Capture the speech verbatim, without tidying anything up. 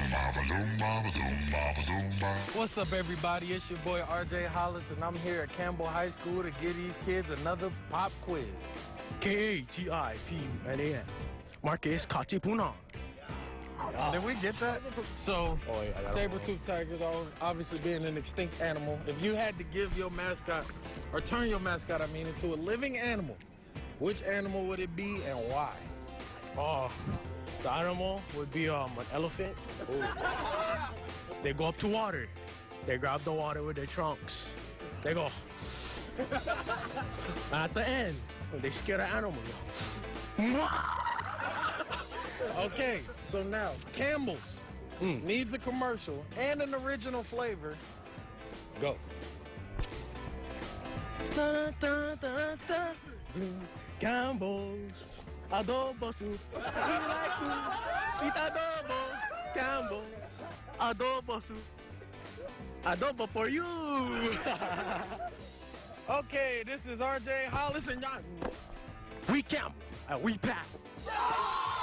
What's up, everybody? It's your boy R J Hollis, and I'm here at Campbell High School to give these kids another pop quiz. K A T I P U N A N. Marcus Kachipuna. Did we get that? So, Oh, yeah, I got it saber-toothed tigers, all- obviously being an extinct animal. If you had to give your mascot, or turn your mascot, I mean, into a living animal, which animal would it be and why? Oh, the animal would be um an elephant. They go up to water. They grab the water with their trunks. They go. At the end, they scare the animal. Okay, so now, Campbell's Mm. needs a commercial and an original flavor. Go. Campbell's adobo soup. We like to eat adobo. Campbell's adobo soup. Adobo for you. Okay, this is R J Hollis, and y'all. We camp and we pack.